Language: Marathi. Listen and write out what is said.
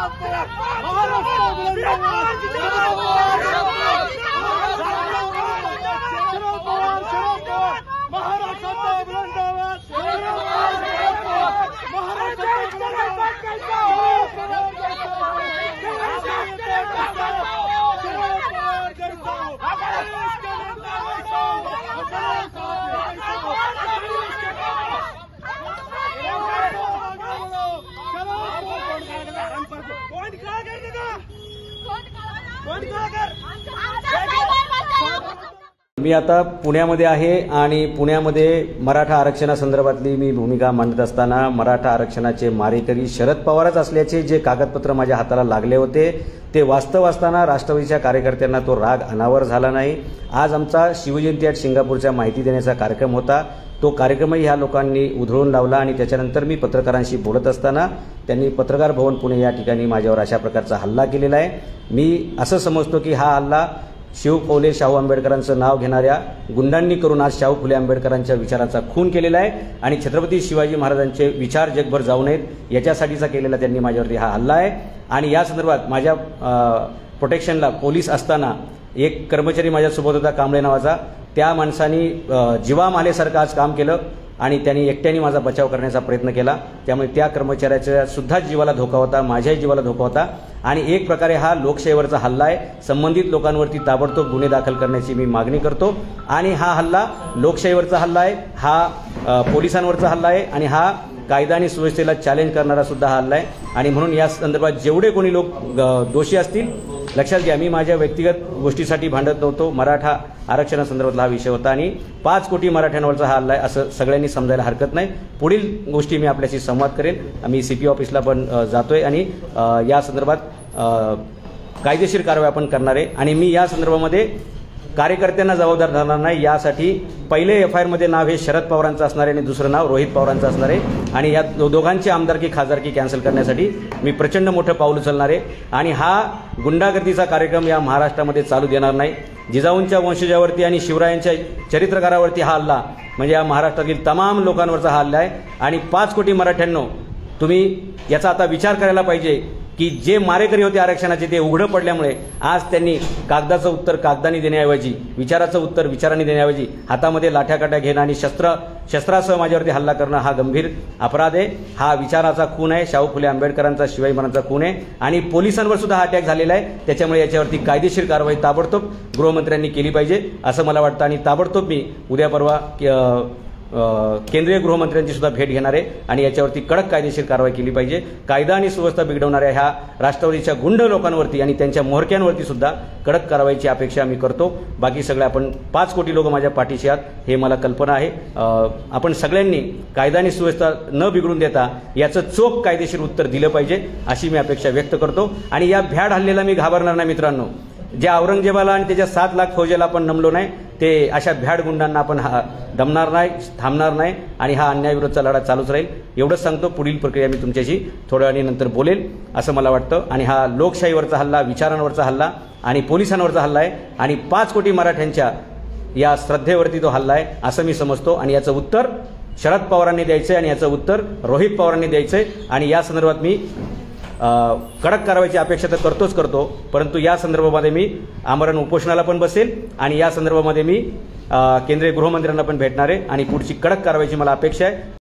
मी आता पुण्यामध्ये आहे आणि पुण्यामध्ये मराठा आरक्षणासंदर्भातली मी भूमिका मांडत असताना मराठा आरक्षणाचे मारेकरी शरद पवारच असल्याचे जे कागदपत्र माझ्या हाताला लागले होते ते वास्तव असताना राष्ट्रवादीच्या कार्यकर्त्यांना तो राग अनावर झाला नाही। आज आमचा शिवजयंती ॲट सिंगापूरच्या माहिती देण्याचा कार्यक्रम होता। तो कार्यक्रमही ह्या लोकांनी उधळून लावला आणि त्याच्यानंतर मी पत्रकारांशी बोलत असताना त्यांनी पत्रकार भवन पुणे या ठिकाणी माझ्यावर अशा प्रकारचा हल्ला केलेला आहे। मी असं समजतो की हा हल्ला शिव फुले शाहू आंबेडकरांचं नाव घेणाऱ्या गुंडांनी करून आज शाहू फुले आंबेडकरांच्या विचाराचा खून केलेला आहे आणि छत्रपती शिवाजी महाराजांचे विचार जगभर जाऊ नयेत याच्यासाठीचा केलेला त्यांनी माझ्यावरती हा हल्ला आहे। आणि या संदर्भात माझ्या प्रोटेक्शनला पोलीस असताना एक कर्मचारी माझ्यासोबत होता कांबळे नावाचा, त्या माणसाने जीवा मालेसारखं आज काम केलं आणि त्यांनी एकट्याने माझा बचाव करण्याचा प्रयत्न केला। त्यामुळे त्या कर्मचाऱ्याच्या सुद्धा जीवाला धोका होता, माझ्याही जीवाला धोका होता आणि एक प्रकारे हा लोकशाहीवरचा हल्ला आहे। संबंधित लोकांवरती ताबडतोब गुन्हे दाखल करण्याची मी मागणी करतो आणि हा हल्ला लोकशाहीवरचा हल्ला आहे, हा पोलिसांवरचा हल्ला आहे आणि हा कायदा आणि सुव्यवस्थेला चॅलेंज करणारा सुद्धा हा हल्ला आहे। आणि म्हणून या संदर्भात जेवढे कोणी लोक दोषी असतील, लक्षात घ्या मी माझ्या व्यक्तिगत गोष्टीसाठी भांडत नव्हतो, मराठा आरक्षणासंदर्भातला हा विषय होता आणि 5 कोटी मराठ्यांवरचा हा हल्ला आहे असं सगळ्यांनी समजायला हरकत नाही। पुढील गोष्टी मी आपल्याशी संवाद करेन। मी CP ऑफिसला पण जातोय आणि या संदर्भात कायदेशीर कारवाई आपण करणार आहे आणि मी या संदर्भामध्ये कार्यकर्त्यांना जबाबदार धरणार नाही। यासाठी पहिले FIR मध्ये नाव हे शरद पवारांचं असणार आहे आणि दुसरं नाव रोहित पवारांचं असणार आहे आणि या दोघांची आमदारकी खासदारकी कॅन्सल करण्यासाठी मी प्रचंड मोठं पाऊल उचलणार आहे आणि हा गुंडागर्दीचा कार्यक्रम या महाराष्ट्रामध्ये चालू देणार नाही। जिजाऊंच्या वंशजावरती आणि शिवरायांच्या चरित्रकारावरती हा हल्ला म्हणजे या महाराष्ट्रातील तमाम लोकांवरचा हा हल्ला आहे आणि 5 कोटी मराठ्यांनो तुम्ही याचा आता विचार करायला पाहिजे की जे मारेकरी होते आरक्षणाचे ते उघडं पडल्यामुळे आज त्यांनी कागदाचं उत्तर कागदाने देण्याऐवजी विचाराचं उत्तर विचाराने देण्याऐवजी हातामध्ये लाठ्याकाठ्या घेणं आणि शस्त्रासह माझ्यावरती हल्ला करणं हा गंभीर अपराध आहे। हा विचाराचा खून आहे, शाहू फुले आंबेडकरांचा शिवाजी महाराजांचा खून आहे आणि पोलिसांवर सुद्धा हा अटॅक झालेला आहे। त्याच्यामुळे याच्यावरती कायदेशीर कारवाई ताबडतोब गृहमंत्र्यांनी केली पाहिजे असं मला वाटतं आणि ताबडतोब मी उद्या परवा केंद्रीय गृहमंत्र्यांची सुद्धा भेट घेणार आहे आणि याच्यावरती कडक कायदेशीर कारवाई केली पाहिजे। कायदा आणि सुव्यवस्था बिघडवणाऱ्या ह्या राष्ट्रवादीच्या गुंड लोकांवरती आणि त्यांच्या म्होरक्यांवरती सुद्धा कडक कारवाईची अपेक्षा मी करतो। बाकी सगळे आपण 5 कोटी लोक माझ्या पाठीशी आहात हे मला कल्पना आहे। आपण सगळ्यांनी कायदा आणि सुव्यवस्था न बिघडून देता याचं चोख कायदेशीर उत्तर दिलं पाहिजे अशी मी अपेक्षा व्यक्त करतो आणि या भ्याड हल्ल्याला मी घाबरणार नाही मित्रांनो। ज्या औरंगजेबाला आणि त्याच्या 7 लाख फौजेला आपण नमलो नाही ते अशा भ्याड गुंडांना आपण दमणार नाही, थांबणार नाही आणि हा अन्यायाविरोधाचा लढा चालूच राहील एवढंच सांगतो। पुढील प्रक्रिया मी तुमच्याशी थोड्या वेळानंतर बोलेल असं मला वाटतं आणि हा लोकशाहीवरचा हल्ला, विचारांवरचा हल्ला आणि पोलिसांवरचा हल्ला आहे आणि 5 कोटी मराठ्यांच्या या श्रद्धेवरती तो हल्ला आहे असं मी समजतो आणि याचं उत्तर शरद पवारांनी द्यायचं आणि याचं उत्तर रोहित पवारांनी द्यायचं आणि या संदर्भात मी कडक कारवाईची अपेक्षा तर करतो, परंतु या संदर्भामध्ये मी आमरण उपोषणाला पण बसेल आणि या संदर्भामध्ये मी केंद्रीय गृहमंत्र्यांना पण भेटणार आहे आणि पुढची कडक कारवाईची मला अपेक्षा आहे।